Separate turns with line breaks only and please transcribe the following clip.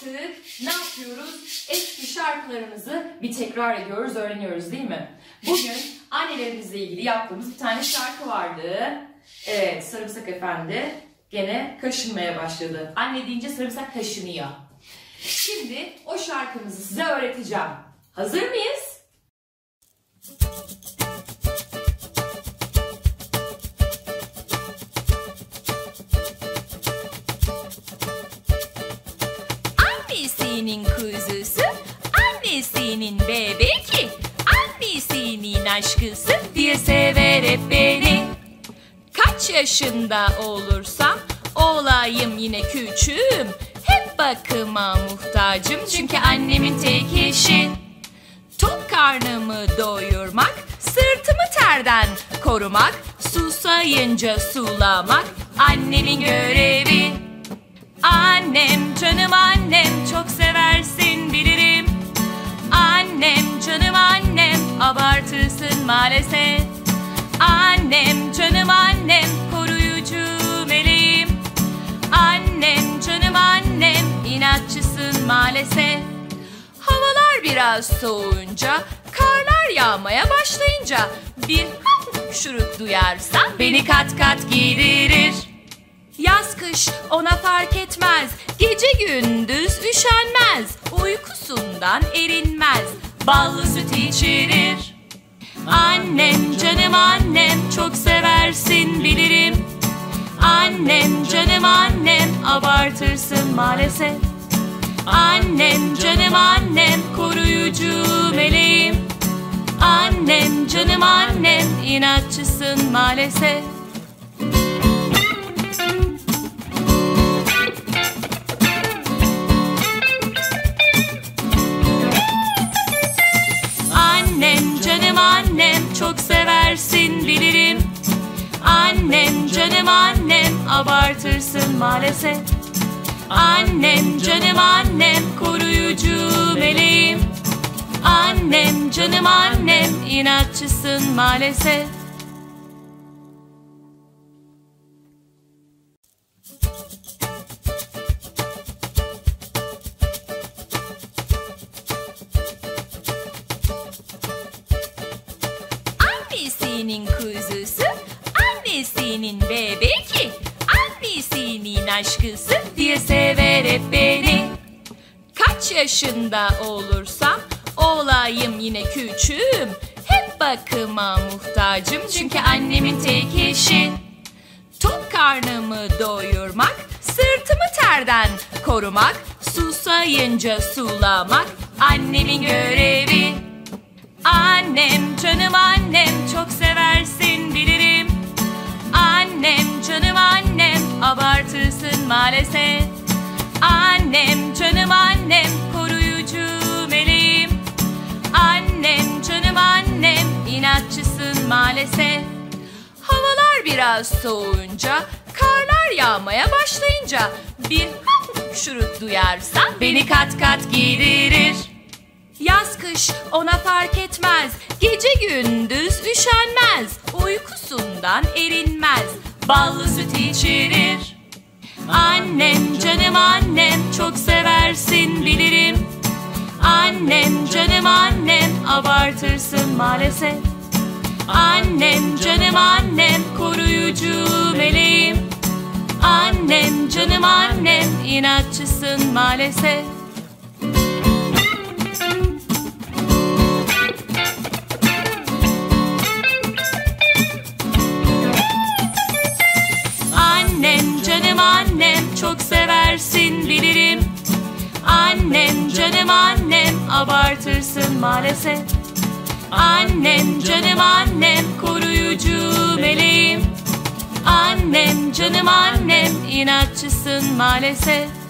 Artık ne yapıyoruz? Eski şarkılarımızı bir tekrar ediyoruz, öğreniyoruz değil mi? Bugün annelerimizle ilgili yaptığımız bir tane şarkı vardı. Evet, Sarımsak Efendi gene kaşınmaya başladı. Anne deyince sarımsak kaşınıyor. Şimdi o şarkımızı size öğreteceğim. Hazır mıyız?
Annesinin kuzusu, annesinin bebeki, annesinin aşkısı diye sever hep beni. Kaç yaşında olursam olayım yine küçüğüm, hep bakıma muhtacım çünkü annemin tek işi. Tok karnımı doyurmak, sırtımı terden korumak, susayınca sulamak annemin görevi. Annem, canım annem, çok seversin bilirim. Annem, canım annem, abartırsın maalesef. Annem, canım annem, koruyucu meleğim. Annem, canım annem, inatçısın maalesef. Havalar biraz soğuyunca, karlar yağmaya başlayınca bir hapşuruk duyarsan beni kat kat giydirir. Yaz kış ona fark etmez, gece gündüz üşenmez, uykusundan erinmez, ballı süt içirir. Annem, canım annem, çok seversin bilirim. Annem, canım annem, abartırsın maalesef. Annem, canım annem, koruyucu meleğim. Annem, canım annem, inatçısın maalesef. Annem, canım annem, çok seversin bilirim. Annem, canım annem, abartırsın maalesef. Annem, canım annem, koruyucu meleğim. Annem, canım annem, inatçısın maalesef. Annesinin kuzusu, annesinin bebeki, annesinin aşkısı diye sever hep beni. Kaç yaşında olursam olayım yine küçüğüm, hep bakıma muhtacım çünkü annemin tek işi. Tok karnımı doyurmak, sırtımı terden korumak, susayınca sulamak annemin görevi. Annem, canım annem, çok seversin bilirim. Annem, canım annem, abartırsın maalesef. Annem, canım annem, koruyucu meleğim. Annem, canım annem, inatçısın maalesef. Havalar biraz soğuyunca, karlar yağmaya başlayınca bir hapşuruk duyarsan beni kat kat giydirir. Yaz kış ona fark etmez, gece gündüz üşenmez, uykusundan erinmez, ballı süt içirir. Annem, canım annem, çok seversin bilirim. Annem, canım annem, abartırsın maalesef. Annem, canım annem, koruyucu meleğim. Annem, canım annem, inatçısın maalesef. Annem, canım annem, çok seversin bilirim. Annem, canım annem, abartırsın maalesef. Annem, canım annem, koruyucu meleğim. Annem, canım annem, inatçısın maalesef.